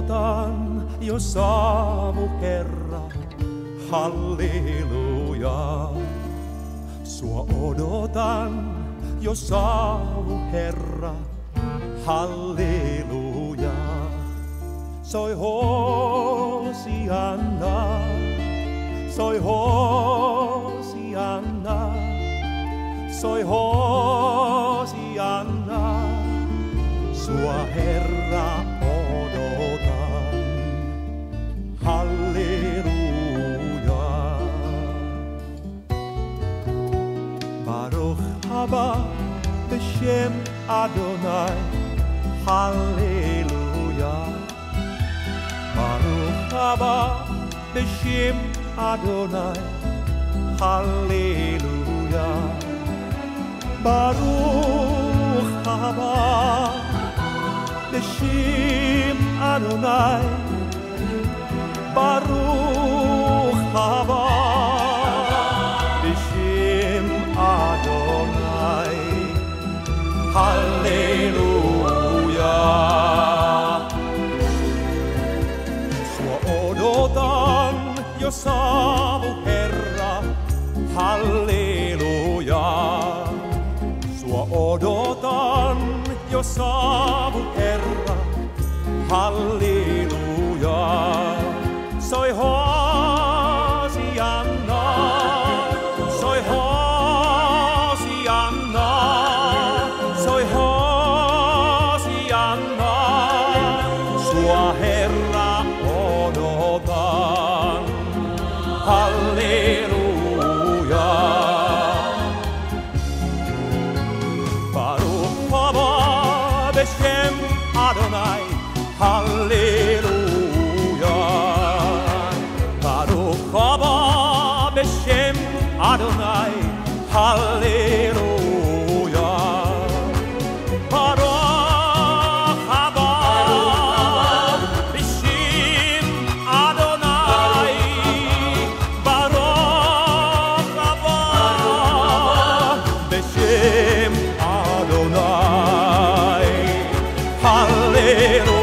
odotan jo saavu Herra, halleluja. Sua odotan jo saavu Herra, halleluja. Soi Hosianna, soi Hosianna, soi Hosianna. Sua Herra odotan, halleluja. Baruch haba b'shem Adonai, halleluja. Baruch haba b'shem Adonai, halleluja. Baruch haba b'shem Adonai, Baruch haba b'shem Adonai, halleluja. Sua odotan jo saavu Herra, halleluja. Sua odotan jo saavu Herra, halleluja. Soi Hosianna, soi Hosianna, soi Hosianna. Sua Herra odotan, halleluja. Baruch haba b'shem Adonai, halleluja. Baruch haba b'shem Adonai, halleluja. Baruch haba b'shem Adonai, Baruch haba b'shem Adonai, halleluja.